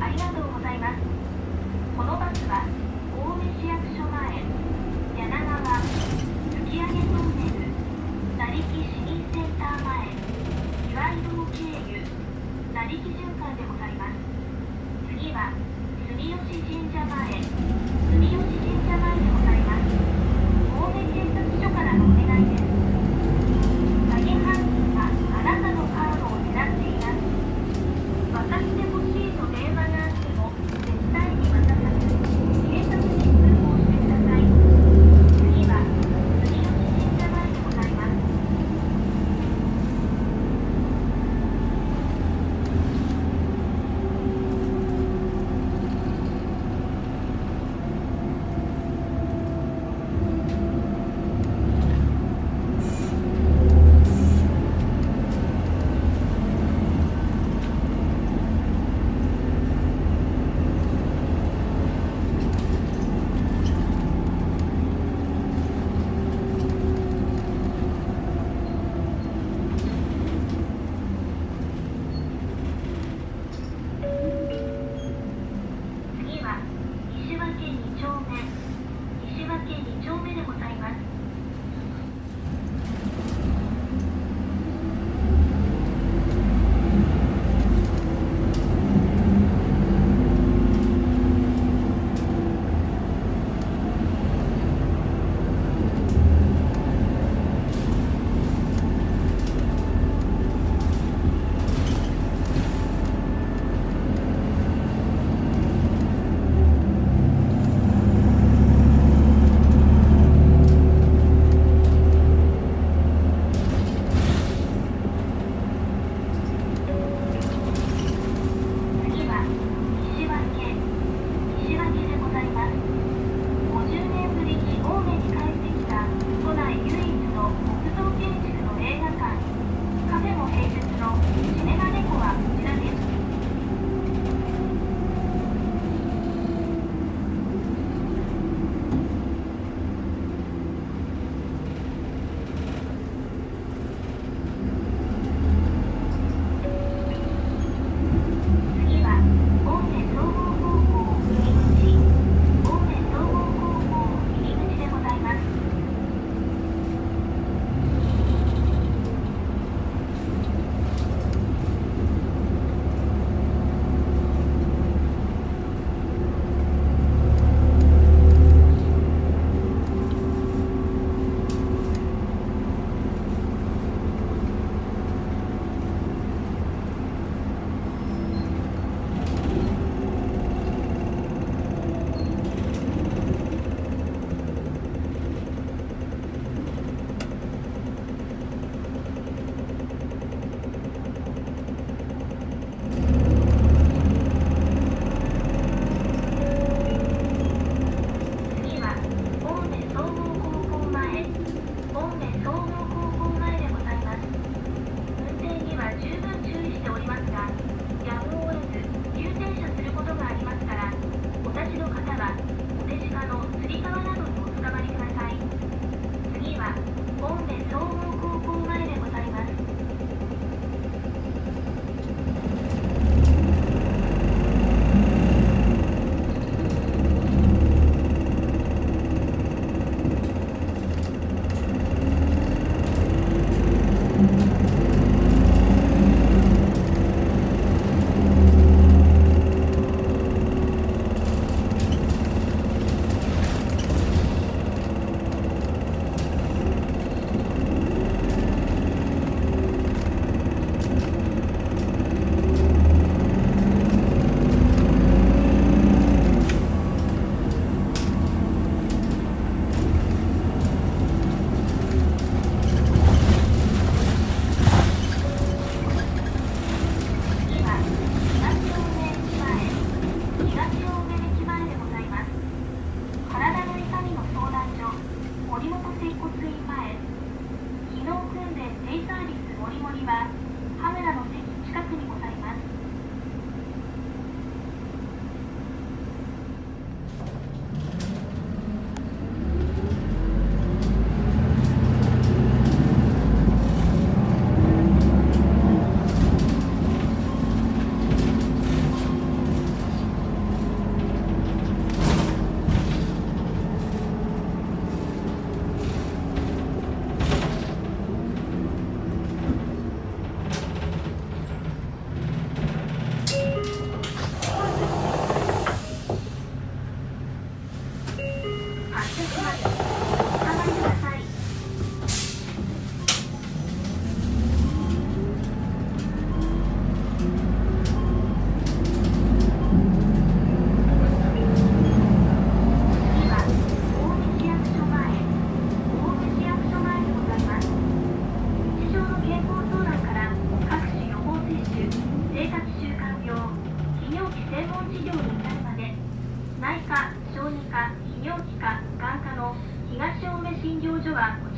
ありがとうございます。このバスは青梅市役所前、柳川、吹上トンネル、成木市民センター前、岩井堂経由、成木循環でございます。次は住吉神社前、住吉神社前でございます。青梅警察署からのお願いです。詐欺犯人はあなたのカードを狙っています。渡してほしいと電話があっても絶対に渡さず、警察に通報してください。次は住吉神社前でございます。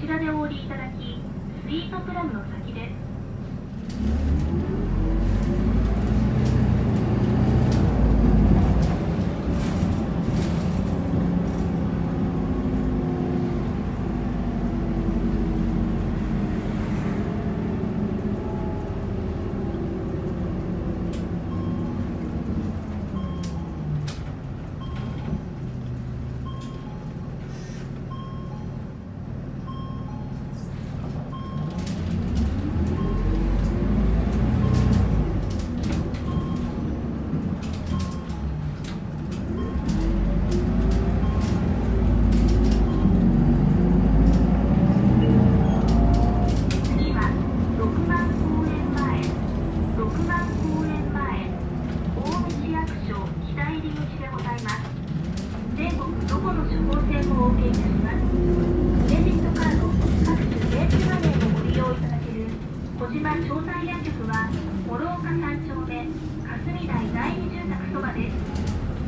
ちらでお降りいただき、スイートプラムの先です。調剤薬局は諸岡3丁目霞台第二住宅そばです。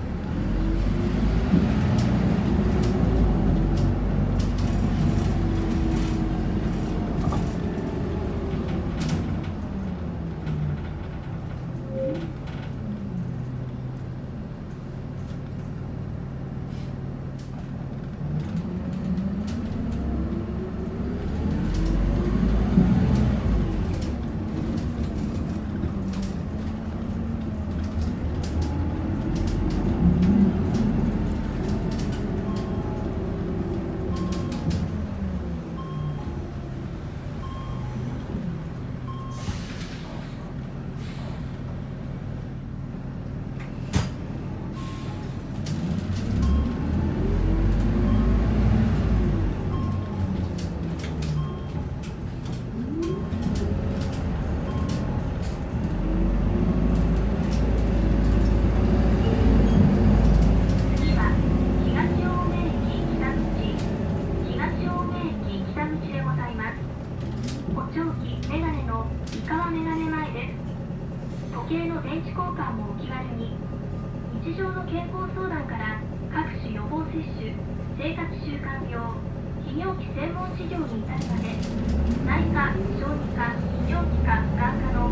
時計の電池交換もお気軽に。日常の健康相談から各種予防接種、生活習慣病、泌尿器専門治療に至るまで内科、小児科、泌尿器科、眼科の